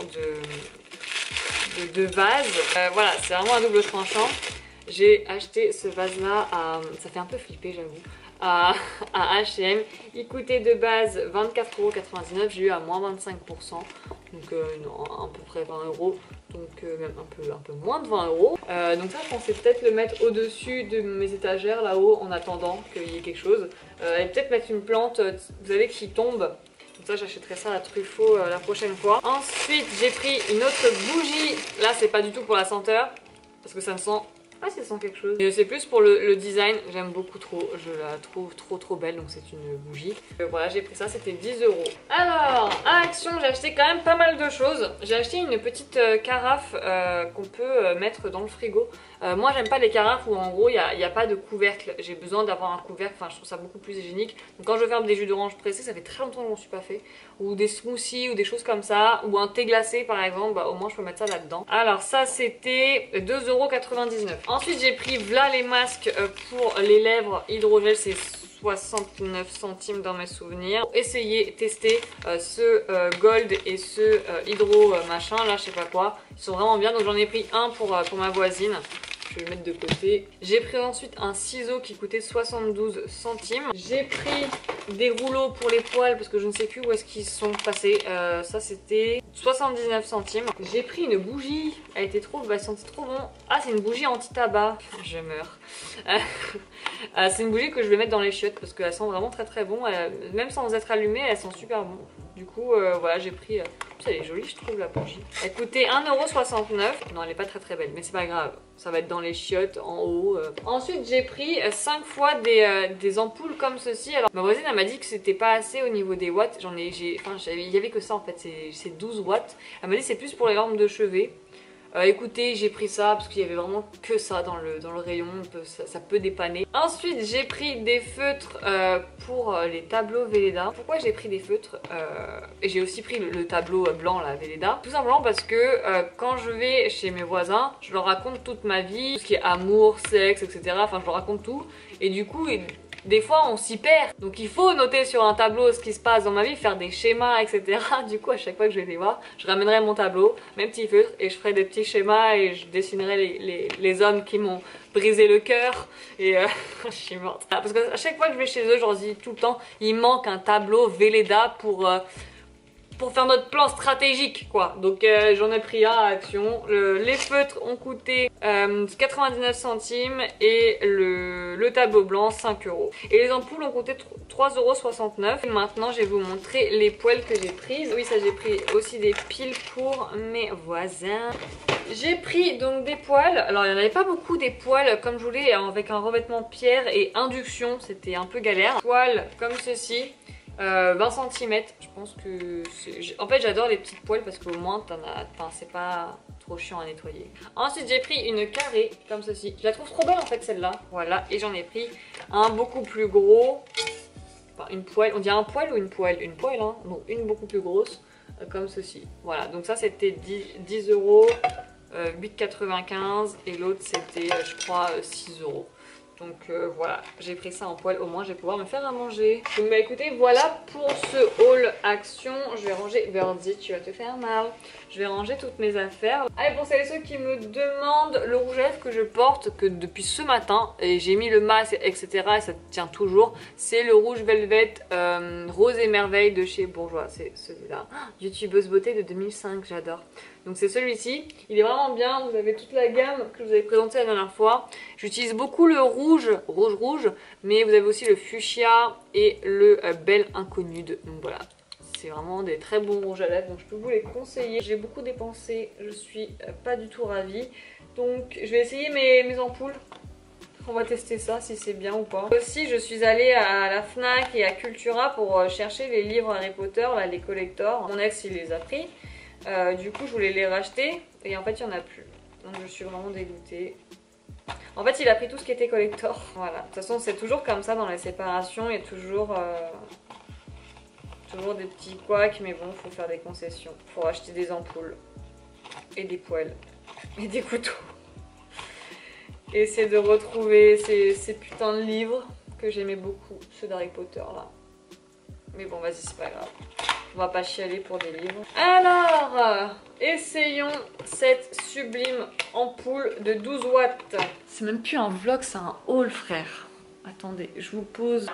de, de, de vase. Euh, voilà, c'est vraiment un double tranchant. J'ai acheté ce vase là, à... ça fait un peu flipper j'avoue. À, à H et M, il coûtait de base vingt-quatre euros quatre-vingt-dix-neuf, j'ai eu à moins vingt-cinq pour cent, donc euh, non, à peu près vingt euros, donc euh, même un peu, un peu moins de vingt euros. Euh, donc ça je pensais peut-être le mettre au dessus de mes étagères là-haut en attendant qu'il y ait quelque chose, euh, et peut-être mettre une plante, vous savez, qui tombe. Donc ça j'achèterai ça à Truffaut euh, la prochaine fois. Ensuite j'ai pris une autre bougie, là c'est pas du tout pour la senteur, parce que ça me sent... ah, ça sent quelque chose. C'est plus pour le, le design, j'aime beaucoup trop, je la trouve trop trop belle, donc c'est une bougie. Euh, voilà, j'ai pris ça, c'était dix euros. Alors, à Action, j'ai acheté quand même pas mal de choses. J'ai acheté une petite euh, carafe euh, qu'on peut euh, mettre dans le frigo. Euh, moi j'aime pas les carafes où en gros il n'y a, a pas de couvercle. J'ai besoin d'avoir un couvercle, enfin je trouve ça beaucoup plus hygiénique. Donc quand je ferme des jus d'orange pressés, ça fait très longtemps que je m'en suis pas fait. Ou des smoothies ou des choses comme ça. Ou un thé glacé par exemple, bah, au moins je peux mettre ça là-dedans. Alors ça c'était deux euros quatre-vingt-dix-neuf. Ensuite j'ai pris voilà les masques pour les lèvres hydrogel, c'est soixante-neuf centimes dans mes souvenirs. Pour essayer, tester euh, ce euh, gold et ce euh, hydro euh, machin là, je sais pas quoi. Ils sont vraiment bien, donc j'en ai pris un pour, euh, pour ma voisine. Je vais le mettre de côté. J'ai pris ensuite un ciseau qui coûtait soixante-douze centimes. J'ai pris des rouleaux pour les poils parce que je ne sais plus où est-ce qu'ils sont passés. Euh, ça c'était soixante-dix-neuf centimes. J'ai pris une bougie, elle était trop, bah, elle sentait trop bon. Ah, c'est une bougie anti-tabac. Je meurs. euh, c'est une bougie que je vais mettre dans les chiottes parce qu'elle sent vraiment très très bon. Elle, même sans être allumée, elle sent super bon. Du coup, euh, voilà, j'ai pris... Euh... Elle est jolie, je trouve, la bougie. Elle coûtait un euro soixante-neuf. Non, elle est pas très très belle, mais c'est pas grave. Ça va être dans les chiottes, en haut. Euh. Ensuite, j'ai pris cinq fois des, euh, des ampoules comme ceci. Alors, ma voisine, elle m'a dit que c'était pas assez au niveau des watts. J'en ai... Enfin, il y avait que ça, en fait. C'est douze watts. Elle m'a dit que c'est plus pour les lampes de chevet. Euh, écoutez, j'ai pris ça parce qu'il y avait vraiment que ça dans le, dans le rayon, peut, ça, ça peut dépanner. Ensuite, j'ai pris des feutres euh, pour les tableaux Velleda. Pourquoi j'ai pris des feutres euh, Et j'ai aussi pris le, le tableau blanc, la Velleda. Tout simplement parce que euh, quand je vais chez mes voisins, je leur raconte toute ma vie, tout ce qui est amour, sexe, et cetera. Enfin, je leur raconte tout. Et du coup, ils... des fois on s'y perd, donc il faut noter sur un tableau ce qui se passe dans ma vie, faire des schémas, et cetera. Du coup, à chaque fois que je vais les voir, je ramènerai mon tableau, mes petits feutres, et je ferai des petits schémas et je dessinerai les, les, les hommes qui m'ont brisé le cœur. Et euh, je suis morte. Parce qu'à chaque fois que je vais chez eux, je leur dis tout le temps, il manque un tableau Velleda pour... Euh, pour faire notre plan stratégique quoi. Donc euh, j'en ai pris un à Action. Le, les feutres ont coûté euh, quatre-vingt-dix-neuf centimes et le, le tableau blanc cinq euros. Et les ampoules ont coûté trois euros soixante-neuf. Maintenant je vais vous montrer les poêles que j'ai prises. Oui, ça j'ai pris aussi des piles pour mes voisins. J'ai pris donc des poêles. Alors il n'y en avait pas beaucoup des poêles comme je voulais avec un revêtement pierre et induction. C'était un peu galère. Poêles comme ceci. Euh, vingt centimètres, je pense que... En fait j'adore les petites poêles parce qu'au moins t'en as... Enfin, c'est pas trop chiant à nettoyer. Ensuite j'ai pris une carrée comme ceci. Je la trouve trop belle en fait celle-là. Voilà, et j'en ai pris un beaucoup plus gros. Enfin une poêle, on dirait un poêle ou une poêle? Une poêle hein, donc une beaucoup plus grosse euh, comme ceci. Voilà, donc ça c'était dix euros, euh, huit quatre-vingt-quinze et l'autre c'était euh, je crois euh, six euros. Donc euh, voilà, j'ai pris ça en poêle, au moins je vais pouvoir me faire à manger. Donc bah écoutez, voilà pour ce haul Action. Je vais ranger, Birdie tu vas te faire mal. Je vais ranger toutes mes affaires. Allez, pour celles et ceux qui me demandent le rouge à lèvres que je porte, que depuis ce matin, et j'ai mis le masque etc et ça tient toujours, c'est le rouge Velvet euh, Rose et Merveille de chez Bourjois. C'est celui-là, YouTubeuse beauté de deux mille cinq, j'adore. Donc c'est celui-ci, il est vraiment bien, vous avez toute la gamme que je vous avais présentée la dernière fois. J'utilise beaucoup le rouge, rouge rouge, mais vous avez aussi le fuchsia et le euh, bel inconnude. Donc voilà, c'est vraiment des très bons rouges à lèvres, donc je peux vous les conseiller. J'ai beaucoup dépensé, je suis euh, pas du tout ravie. Donc je vais essayer mes, mes ampoules. On va tester ça, si c'est bien ou pas. Aussi, je suis allée à la Fnac et à Cultura pour euh, chercher les livres Harry Potter, là, les collectors. Mon ex, il les a pris. Euh, du coup je voulais les racheter et en fait il n'y en a plus, donc je suis vraiment dégoûtée. En fait il a pris tout ce qui était collector. Voilà, de toute façon c'est toujours comme ça dans les séparations, il y a toujours euh, toujours des petits couacs, mais bon, faut faire des concessions. Faut acheter des ampoules et des poêles et des couteaux et essayer de retrouver ces, ces putains de livres que j'aimais beaucoup, ceux d'Harry Potter là. Mais bon vas-y, c'est pas grave. On va pas chialer pour des livres. Alors, essayons cette sublime ampoule de douze watts. C'est même plus un vlog, c'est un haul, frère. Attendez, je vous pose.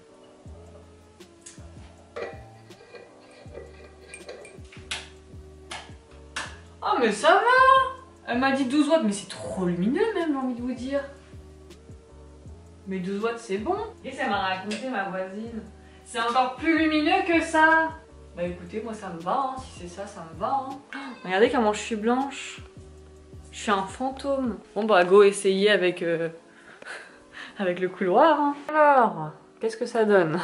Oh, mais ça va! Elle m'a dit douze watts, mais c'est trop lumineux même, j'ai envie de vous dire. Mais douze watts, c'est bon. Et ça m'a raconté ma voisine. C'est encore plus lumineux que ça. Bah écoutez, moi ça me va, hein. Si c'est ça, ça me va. Hein. Regardez comment je suis blanche. Je suis un fantôme. Bon bah go essayer avec, euh, avec le couloir. Hein. Alors, qu'est-ce que ça donne?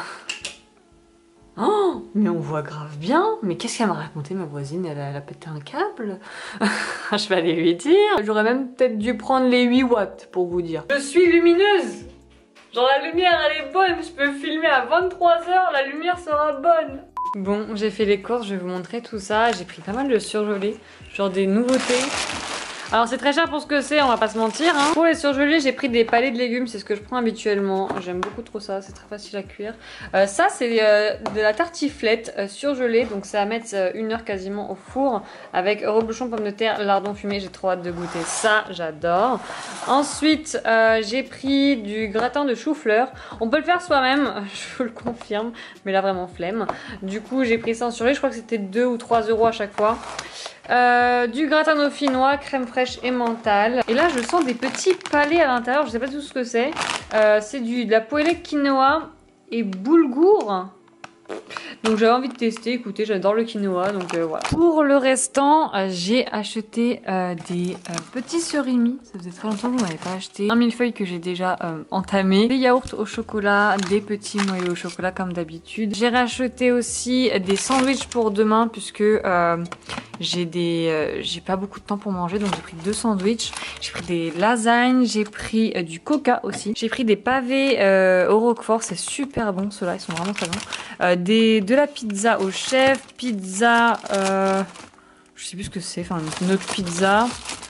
Oh, mais on voit grave bien. Mais qu'est-ce qu'elle m'a raconté ma voisine? Elle a, elle a pété un câble. Je vais aller lui dire. J'aurais même peut-être dû prendre les huit watts pour vous dire. Je suis lumineuse. Genre la lumière elle est bonne. Je peux filmer à vingt-trois heures, la lumière sera bonne. Bon, j'ai fait les courses, je vais vous montrer tout ça. J'ai pris pas mal de surgelés, genre des nouveautés. Alors c'est très cher pour ce que c'est, on va pas se mentir. Hein. Pour les surgelés, j'ai pris des palets de légumes, c'est ce que je prends habituellement. J'aime beaucoup trop ça, c'est très facile à cuire. Euh, ça c'est euh, de la tartiflette euh, surgelée, donc c'est à mettre euh, une heure quasiment au four avec reblochon, pommes de terre, lardon fumé. J'ai trop hâte de goûter ça, j'adore. Ensuite, euh, j'ai pris du gratin de chou-fleur. On peut le faire soi-même, je vous le confirme, mais là vraiment flemme. Du coup, j'ai pris ça en surgelé, je crois que c'était deux ou trois euros à chaque fois. Euh, du gratin dauphinois, crème fraîche et menthe. Et là, je sens des petits palais à l'intérieur, je sais pas tout ce que c'est. Euh, c'est du de la poêlée quinoa et boulgour. Donc j'avais envie de tester, écoutez, j'adore le quinoa, donc euh, voilà. Pour le restant, euh, j'ai acheté euh, des euh, petits surimi. Ça faisait très longtemps que je n'en avais pas acheté. Un millefeuille que j'ai déjà euh, entamé. Des yaourts au chocolat, des petits moelleux au chocolat comme d'habitude. J'ai racheté aussi des sandwichs pour demain puisque euh, j'ai des, euh, j'ai pas beaucoup de temps pour manger, donc j'ai pris deux sandwichs. J'ai pris des lasagnes, j'ai pris euh, du coca aussi. J'ai pris des pavés euh, au roquefort, c'est super bon ceux-là, ils sont vraiment très bons. Euh, des, de la pizza au chef, pizza, euh, je sais plus ce que c'est, enfin une autre pizza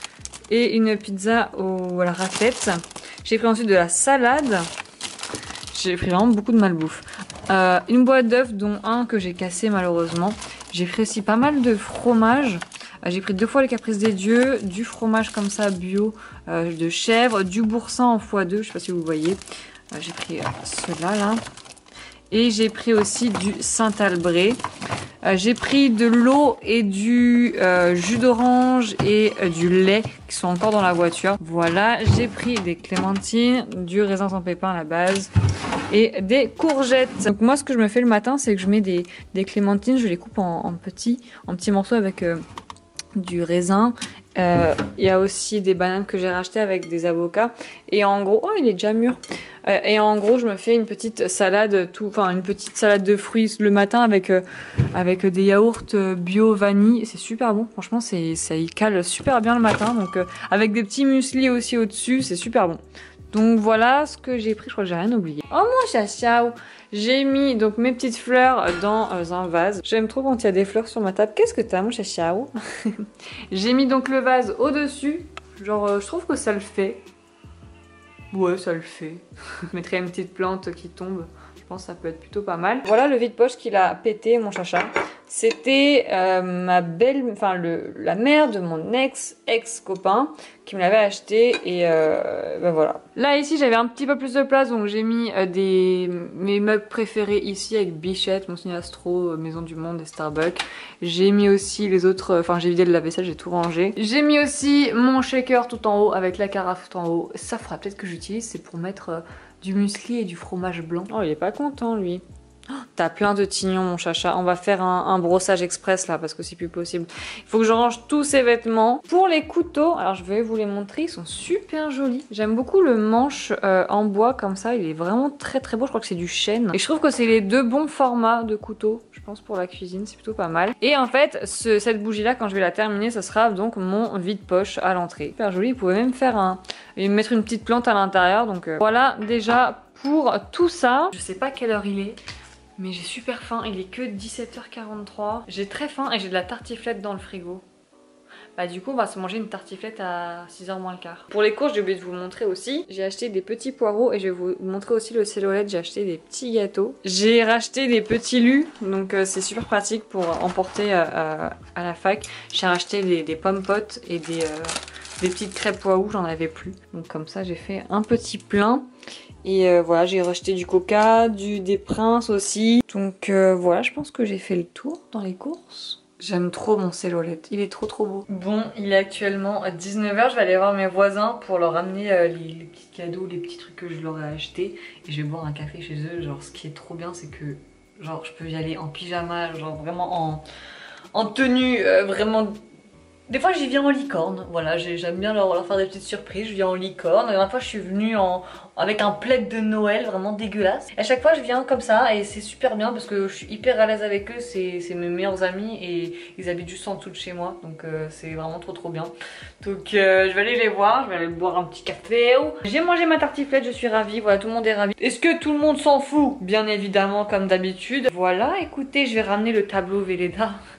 et une pizza au, à la raclette. J'ai pris ensuite de la salade, j'ai pris vraiment beaucoup de malbouffe. Euh, une boîte d'œufs dont un que j'ai cassé malheureusement. J'ai pris aussi pas mal de fromage. Euh, j'ai pris deux fois les caprices des dieux, du fromage comme ça bio euh, de chèvre, du boursin en fois deux, je sais pas si vous voyez. Euh, j'ai pris euh, ceux-là là. Et j'ai pris aussi du Saint-Albret. Euh, j'ai pris de l'eau et du euh, jus d'orange et euh, du lait qui sont encore dans la voiture. Voilà, j'ai pris des clémentines, du raisin sans pépins à la base et des courgettes. Donc moi ce que je me fais le matin, c'est que je mets des, des clémentines, je les coupe en, en, petits, en petits morceaux avec euh, du raisin. Il euh, y a aussi des bananes que j'ai rachetées avec des avocats. Et en gros, oh il est déjà mûr. Euh, et en gros, je me fais une petite salade, tout, enfin une petite salade de fruits le matin avec euh, avec des yaourts bio vanille. C'est super bon. Franchement, c'est ça y cale super bien le matin. Donc euh, avec des petits muesli aussi au-dessus, c'est super bon. Donc voilà ce que j'ai pris. Je crois que j'ai rien oublié. Oh mon chachaou, j'ai mis donc mes petites fleurs dans euh, un vase. J'aime trop quand il y a des fleurs sur ma table. Qu'est-ce que t'as mon chachaou? J'ai mis donc le vase au-dessus. Genre euh, je trouve que ça le fait. Ouais, ça le fait. Je mettrai une petite plante qui tombe. Je pense que ça peut être plutôt pas mal. Voilà le vide-poche qu'il a pété, mon chacha. C'était euh, ma belle, enfin le, la mère de mon ex-ex-copain qui me l'avait acheté et euh, ben voilà. Là ici j'avais un petit peu plus de place donc j'ai mis euh, des mes meubles préférés ici avec Bichette, Monsignor Astro, Maison du Monde et Starbucks. J'ai mis aussi les autres, enfin j'ai vidé le lave-vaisselle, j'ai tout rangé. J'ai mis aussi mon shaker tout en haut avec la carafe tout en haut. Ça fera peut-être que j'utilise, c'est pour mettre euh, du muesli et du fromage blanc. Oh il est pas content lui. Oh, t'as plein de tignons mon chacha. On va faire un, un brossage express là parce que c'est plus possible. Il faut que je range tous ces vêtements. Pour les couteaux, alors je vais vous les montrer, ils sont super jolis. J'aime beaucoup le manche euh, en bois comme ça, il est vraiment très très beau. Je crois que c'est du chêne. Et je trouve que c'est les deux bons formats de couteaux. Je pense pour la cuisine, c'est plutôt pas mal. Et en fait, ce, cette bougie là, quand je vais la terminer, ça sera donc mon vide-poche à l'entrée. Super joli. Vous pouvez même faire un, et mettre une petite plante à l'intérieur. Donc euh, voilà déjà pour tout ça. Je sais pas quelle heure il est. Mais j'ai super faim, il est que dix-sept heures quarante-trois. J'ai très faim et j'ai de la tartiflette dans le frigo. Bah du coup on va se manger une tartiflette à six heures moins le quart. Pour les courses j'ai oublié de vous montrer aussi. J'ai acheté des petits poireaux et je vais vous montrer aussi le célolet. J'ai acheté des petits gâteaux. J'ai racheté des petits lus, donc euh, c'est super pratique pour emporter euh, euh, à la fac. J'ai racheté des, des pommes potes et des, euh, des petites crêpes pois où j'en avais plus. Donc comme ça j'ai fait un petit plein. Et euh, voilà, j'ai racheté du coca, du des princes aussi. Donc euh, voilà, je pense que j'ai fait le tour dans les courses. J'aime trop mon cellolette, il est trop trop beau. Bon, il est actuellement dix-neuf heures, je vais aller voir mes voisins pour leur amener euh, les, les petits cadeaux, les petits trucs que je leur ai achetés. Et je vais boire un café chez eux. Genre ce qui est trop bien, c'est que genre je peux y aller en pyjama, genre vraiment en, en tenue euh, vraiment... Des fois j'y viens en licorne, voilà, j'aime bien leur, leur faire des petites surprises, je viens en licorne. La dernière fois je suis venue en, avec un plaid de Noël vraiment dégueulasse. Et à chaque fois je viens comme ça et c'est super bien parce que je suis hyper à l'aise avec eux, c'est mes meilleurs amis et ils habitent juste en dessous de chez moi. Donc euh, c'est vraiment trop trop bien. Donc euh, je vais aller les voir, je vais aller boire un petit café. J'ai mangé ma tartiflette, je suis ravie, voilà, tout le monde est ravi. Est-ce que tout le monde s'en fout? Bien évidemment comme d'habitude. Voilà, écoutez, je vais ramener le tableau Velleda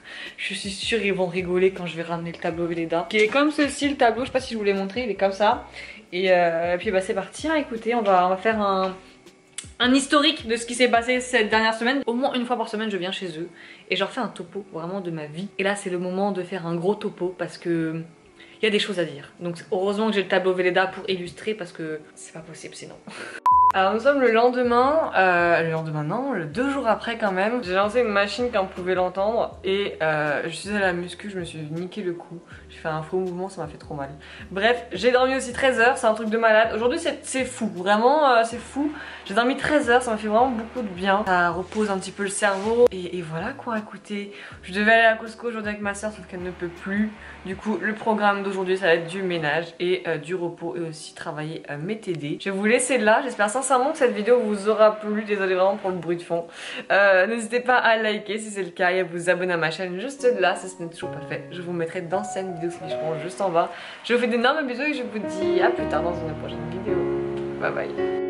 Je suis sûre ils vont rigoler quand je vais ramener le tableau Velleda. Qui est comme ceci le tableau, je sais pas si je vous l'ai montré, il est comme ça. Et, euh, et puis bah c'est parti, hein, écoutez, on va, on va faire un... un historique de ce qui s'est passé cette dernière semaine. Au moins une fois par semaine je viens chez eux et je leur fais un topo vraiment de ma vie. Et là c'est le moment de faire un gros topo parce que il y a des choses à dire. Donc heureusement que j'ai le tableau Velleda pour illustrer parce que c'est pas possible sinon. Alors nous sommes le lendemain, euh, le lendemain non, le deux jours après quand même. J'ai lancé une machine comme vous pouvez l'entendre et euh, je suis à la muscu, je me suis niqué le cou. J'ai fait un faux mouvement, ça m'a fait trop mal. Bref, j'ai dormi aussi treize heures, c'est un truc de malade. Aujourd'hui c'est fou, vraiment euh, c'est fou. J'ai dormi treize heures, ça m'a fait vraiment beaucoup de bien. Ça repose un petit peu le cerveau et, et voilà quoi, écoutez. Je devais aller à Costco aujourd'hui avec ma soeur sauf qu'elle ne peut plus. Du coup le programme d'aujourd'hui ça va être du ménage et euh, du repos et aussi travailler euh, mes T D. Je vais vous laisser là, j'espère sincèrement que cette vidéo vous aura plu. Désolée vraiment pour le bruit de fond. Euh, N'hésitez pas à liker si c'est le cas et à vous abonner à ma chaîne juste là si ce n'est toujours pas fait. Je vous mettrai dans cette vidéo juste en bas. Je vous fais d'énormes bisous et je vous dis à plus tard dans une prochaine vidéo. Bye bye.